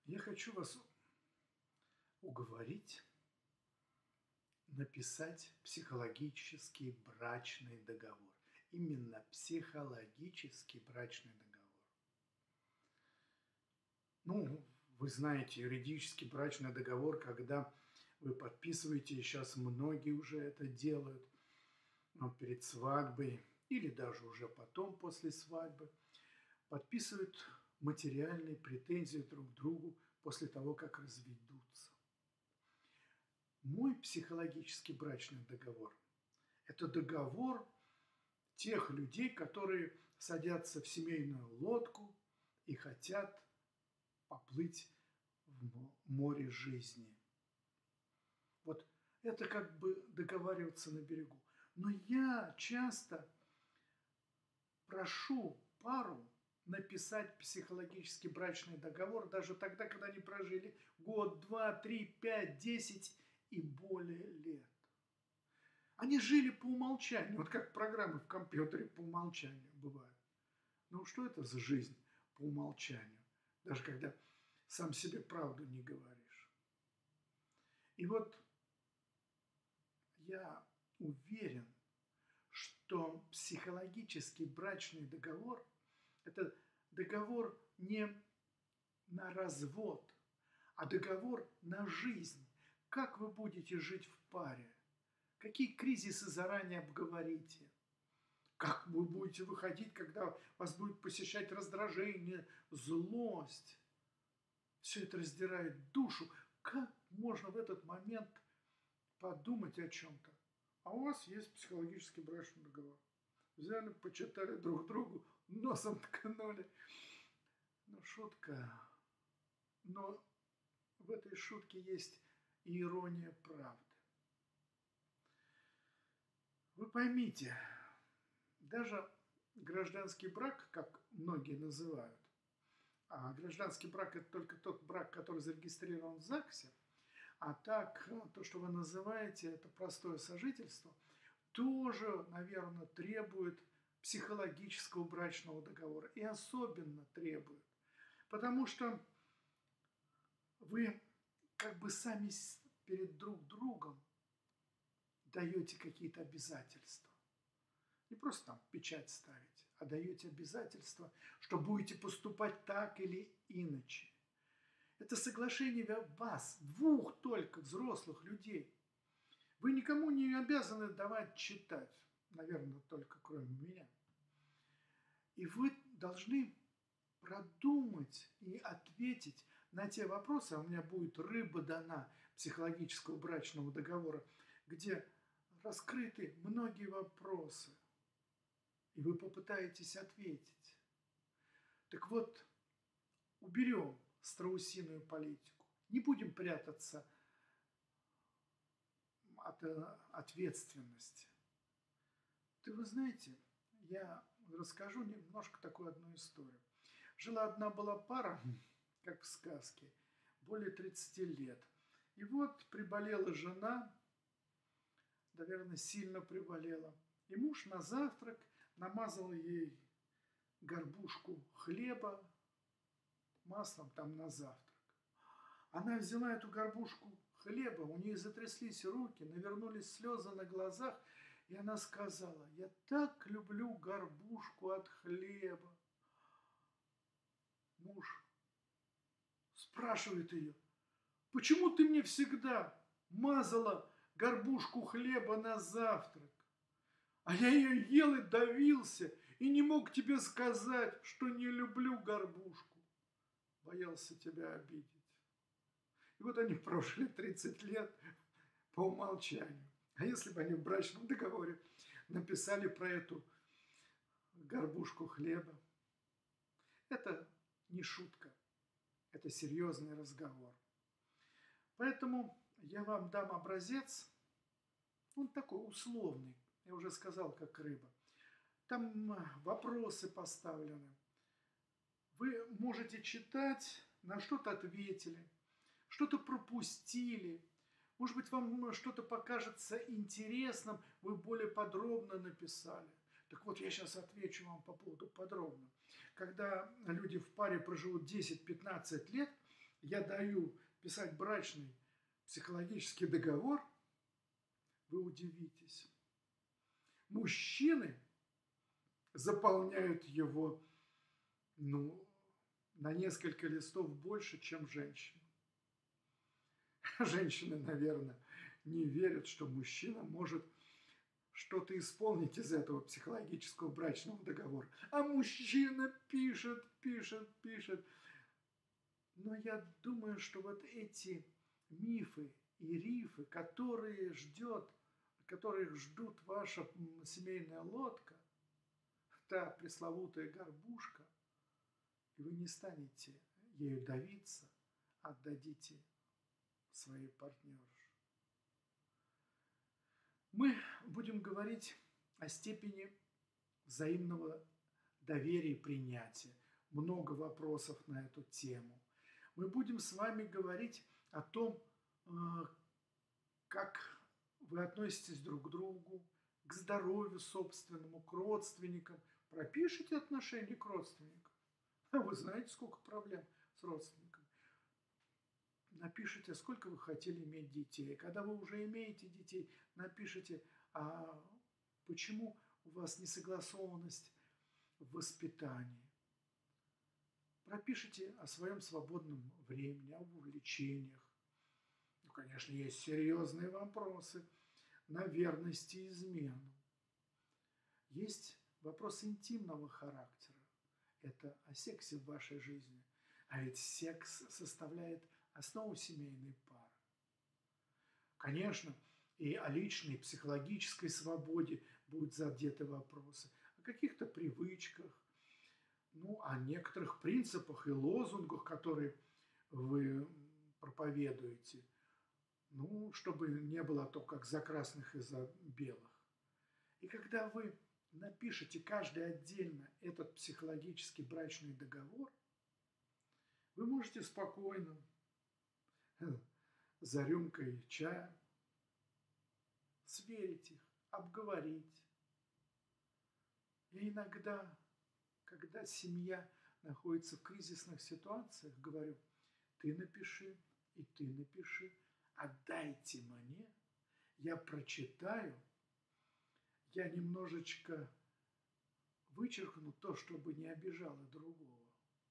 Я хочу вас уговорить написать психологический брачный договор. Именно психологический брачный договор. Ну, вы знаете, юридический брачный договор, когда вы подписываете, и сейчас многие уже это делают, перед свадьбой или даже уже потом, после свадьбы, подписывают материальные претензии друг к другу после того, как разведутся. Мой психологический брачный договор – это договор тех людей, которые садятся в семейную лодку и хотят поплыть в море жизни. Вот это как бы договариваться на берегу. Но я часто прошу пару написать психологический брачный договор даже тогда, когда они прожили год, 2, 3, 5, 10 и более лет. Они жили по умолчанию, вот как программы в компьютере по умолчанию бывают. Ну что это за жизнь по умолчанию, даже когда сам себе правду не говоришь. И вот я уверен, что психологический брачный договор – это договор не на развод, а договор на жизнь. Как вы будете жить в паре? Какие кризисы заранее обговорите? Как вы будете выходить, когда вас будет посещать раздражение, злость? Все это раздирает душу. Как можно в этот момент подумать о чем-то? А у вас есть психологический брачный договор. Взяли, почитали друг другу, носом ткнули. Ну, шутка. Но в этой шутке есть и ирония правды. Вы поймите, даже гражданский брак, как многие называют, а гражданский брак – это только тот брак, который зарегистрирован в ЗАГСе, а так, то, что вы называете, это простое сожительство, тоже, наверное, требует психологического брачного договора. И особенно требует. Потому что вы как бы сами перед друг другом даете какие-то обязательства. Не просто там печать ставить, а даете обязательства, что будете поступать так или иначе. Это соглашение вас, двух только взрослых людей. Вы никому не обязаны давать читать, наверное, только кроме меня. И вы должны продумать и ответить на те вопросы, а у меня будет рыба дана психологического брачного договора, где раскрыты многие вопросы, и вы попытаетесь ответить. Так вот, уберем страусиную политику, не будем прятаться от ответственности. Да вы знаете, я расскажу немножко такую одну историю. Жила одна была пара, как в сказке, более 30 лет. И вот приболела жена, наверное, сильно приболела. И муж на завтрак намазал ей горбушку хлеба маслом там на завтрак. Она взяла эту горбушку хлеба, у нее затряслись руки, навернулись слезы на глазах, и она сказала: «Я так люблю горбушку от хлеба». Муж спрашивает ее: «Почему ты мне всегда мазала горбушку хлеба на завтрак? А я ее ел и давился, и не мог тебе сказать, что не люблю горбушку. Боялся тебя обидеть». И вот они прожили 30 лет по умолчанию. А если бы они в брачном договоре написали про эту горбушку хлеба? Это не шутка, это серьезный разговор. Поэтому я вам дам образец, он такой условный, я уже сказал, как рыба. Там вопросы поставлены. Вы можете читать, на что-то ответили, что-то пропустили. Может быть, вам что-то покажется интересным, вы более подробно написали. Так вот, я сейчас отвечу вам по поводу подробно. Когда люди в паре проживут 10-15 лет, я даю писать брачный психологический договор, вы удивитесь. Мужчины заполняют его, на несколько листов больше, чем женщины. Женщины, наверное, не верят, что мужчина может что-то исполнить из этого психологического брачного договора. А мужчина пишет, пишет, пишет. Но я думаю, что вот эти мифы и рифы, которых ждут ваша семейная лодка, та пресловутая горбушка, и вы не станете ею давиться, отдадите своей партнерше. Мы будем говорить о степени взаимного доверия и принятия. Много вопросов на эту тему. Мы будем с вами говорить о том, как вы относитесь друг к другу, к здоровью собственному, к родственникам. Пропишите отношения к родственникам. А вы знаете, сколько проблем с родственниками. Напишите, сколько вы хотели иметь детей. Когда вы уже имеете детей, напишите, почему у вас несогласованность в воспитании. Пропишите о своем свободном времени, об увлечениях. Конечно, есть серьезные вопросы на верность и измену. Есть вопрос интимного характера. Это о сексе в вашей жизни. А ведь секс составляет основу семейной пары. Конечно, и о личной психологической свободе будут задеты вопросы. О каких-то привычках, о некоторых принципах и лозунгах, которые вы проповедуете. Чтобы не было то, как за красных и за белых. И когда вы напишите каждый отдельно этот психологический брачный договор, вы можете спокойно за рюмкой чая сверить их, обговорить. И иногда, когда семья находится в кризисных ситуациях, говорю, ты напиши и ты напиши, отдайте мне, я прочитаю, я немножечко вычеркну то, чтобы не обижало другого.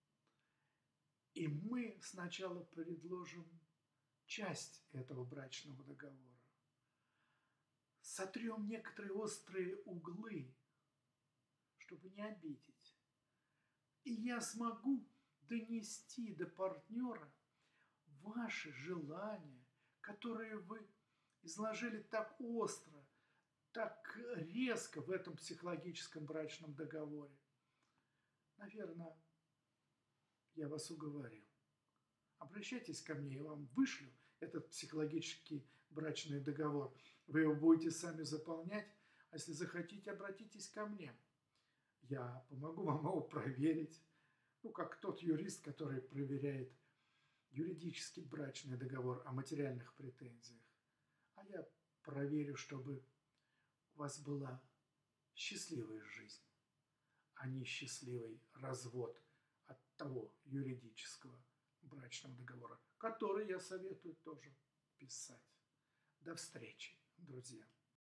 И мы сначала предложим часть этого брачного договора. Сотрем некоторые острые углы, чтобы не обидеть. И я смогу донести до партнера ваши желания, которые вы изложили так остро, так резко в этом психологическом брачном договоре. Наверное, я вас уговорил. Обращайтесь ко мне, я вам вышлю этот психологический брачный договор. Вы его будете сами заполнять, а если захотите, обратитесь ко мне. Я помогу вам его проверить. Как тот юрист, который проверяет юридический брачный договор о материальных претензиях. А я проверю, чтобы у вас была счастливая жизнь, а не счастливый развод от того юридического брачного договора, который я советую тоже писать. До встречи, друзья.